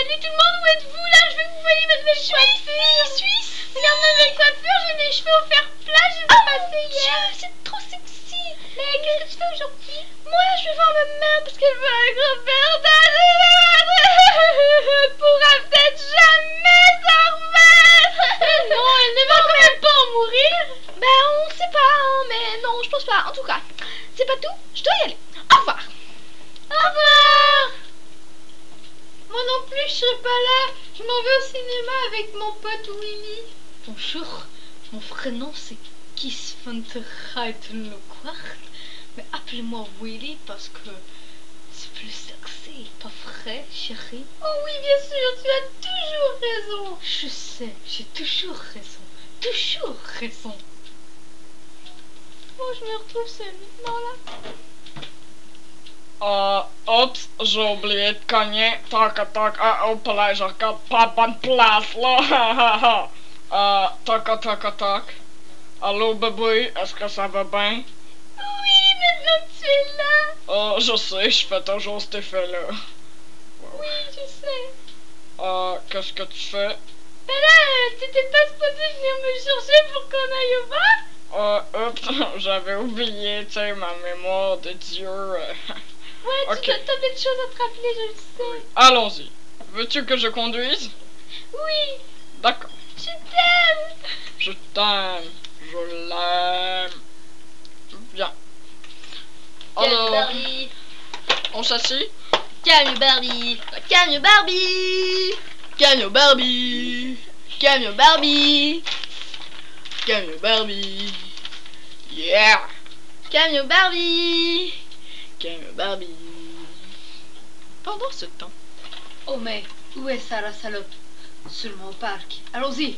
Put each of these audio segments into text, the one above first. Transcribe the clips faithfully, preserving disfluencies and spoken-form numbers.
Salut tout le monde, où êtes-vous là? Je veux que vous voyez ma nouvelle coiffure. Je suis ici. Regarde ma nouvelle coiffure, j'ai mes cheveux au fer plat, je les ai passés hier. C'est trop sexy. Mais qu'est-ce que tu fais aujourd'hui? Moi, je vais voir ma mère parce qu'elle veut un grand-père. Elle pourra peut-être jamais s'en remettre. Non, elle ne va quand même pas en mourir. Ben, on sait pas, hein, mais non, je pense pas. En tout cas, c'est pas tout, je dois y aller. Au revoir. Au revoir. Moi non plus, je serai pas là. Je m'en vais au cinéma avec mon pote Willy. Bonjour, mon prénom c'est Kiss van der Reitenlequart. Mais appelez-moi Willy parce que c'est plus sexy, pas vrai, chérie? Oh oui, bien sûr, tu as toujours raison. Je sais, j'ai toujours raison. Toujours raison. Oh, je me retrouve seule maintenant là. Euh, oups, j'ai oublié de cogner. Tac, tac, ah, hop là, je regarde pas bonne place, là. euh, tac, tac, tac. Allô, bébé, est-ce que ça va bien? Oui, maintenant que tu es là. Euh, je sais, je fais toujours cet effet-là. Oui, je sais. Euh, qu'est-ce que tu fais? Ben là, t'étais pas supposé venir me chercher pour qu'on aille au bar? Euh, oups, j'avais oublié, tu sais, ma mémoire de Dieu. euh. Ouais, tu Ok. t'as t'as plein de choses à te rappeler, je le sais. Allons-y. Veux-tu que je conduise? Oui, D'accord. je t'aime. Je t'aime. Je l'aime. Bien. Alors, Barbie. on s'assit? Calme Barbie. Calme Barbie. Calme Barbie. Calme Barbie. Calme Barbie. Yeah. Calme Barbie. Calme Barbie. Pendant ce temps. Oh mais, où est Sarah salope? Sûrement au parc. Allons-y.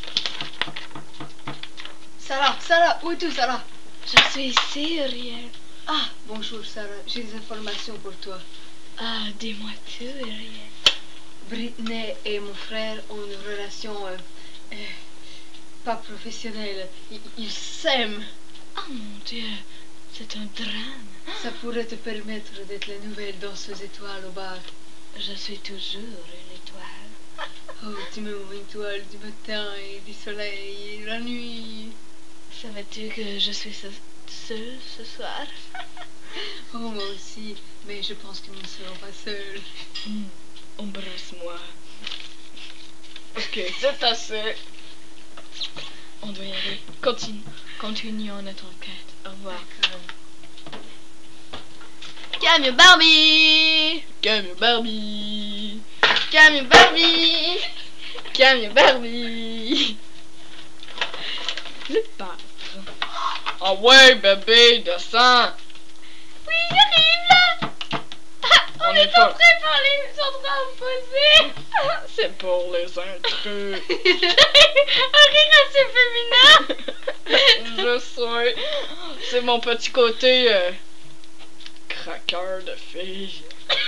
Sarah, Sarah, où es-tu Sarah? Je suis ici, Uriel. Ah, bonjour Sarah, j'ai des informations pour toi. Ah, dis-moi tout, Uriel. Britney et mon frère ont une relation euh, euh, pas professionnelle. Ils, ils s'aiment. Oh mon Dieu, c'est un drame. Ça pourrait te permettre d'être la nouvelle danseuse étoile au bar. Je suis toujours une étoile. Oh, tu me mon étoile du matin et du soleil et la nuit. Savais-tu que je suis se- seule ce soir? Oh, moi aussi, mais je pense que nous ne serons pas seuls. Hmm, embrasse-moi. Ok, c'est assez. On doit y aller. Continue. Continuons notre enquête. Au revoir. Calme Barbie. Calme Barbie. Calme Barbie. Calme Barbie. Le peintre. Ah ouais, bébé, descends. Oui, j'arrive là. Ah, on, On est est pas pas- prêts par les endroits opposés. C'est pour les intrus. Un rire assez féminin. Je sais. C'est mon petit côté euh, craqueur de fille.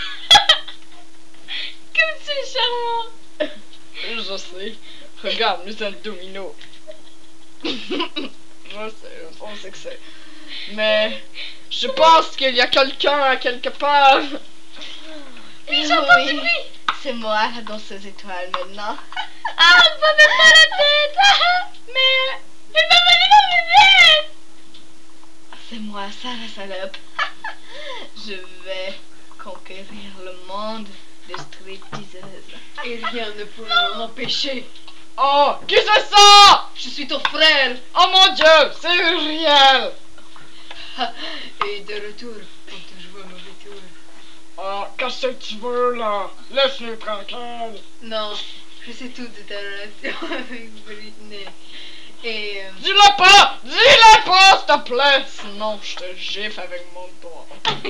Comme c'est charmant. Je sais. Regarde, nous sommes domino. Je sais, on sait que c'est. Mais je pense qu'il y a quelqu'un à quelque part. Oui, j'entends Oui. du bruit. C'est moi dans ces étoiles maintenant. Ah, on va même pas la tête. Ah, mais il m'a volé ma vedette. C'est moi, Sarah Salope. Je vais conquérir le monde des stripteaseuses. Et rien ne pourra m'empêcher. Oh, qui c'est ça? Je suis ton frère. Oh mon Dieu, c'est Uriel. Et de retour, on te joue un mauvais tour. Oh, qu'est-ce que tu veux là? Laisse-nous tranquille. Non, je sais tout de ta relation avec Britney. Et euh, Dis-le pas! Dis-le pas, s'il te plaît! Sinon, je te gifle avec mon doigt.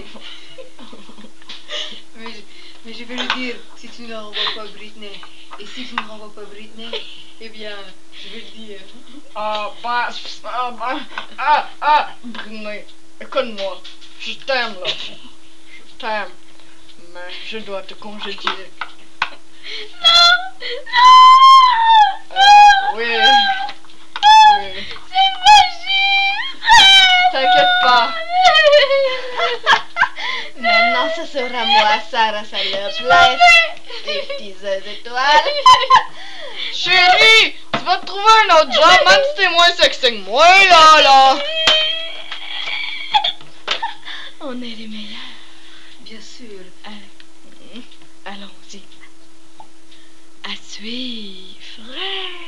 mais, je, mais je vais le dire si tu ne renvoies pas Britney. Et si tu ne renvoies pas Britney, eh bien, je vais le dire. Ah, bah, ah, bah, ah, ah, Brunet, écoute-moi. Je t'aime là. Je t'aime. Mais je dois te congédier. Non, non, Euh, oui. Oui. c'est magique. T'inquiète pas. Maintenant, ce sera moi, Sarah Salope. La stripteaseuse. étoiles. Chérie, tu vas te trouver un autre job, même si t'es moins sexy que moi, là, là. On est les meilleurs. Bien sûr. Allez. Allons-y. À suivre.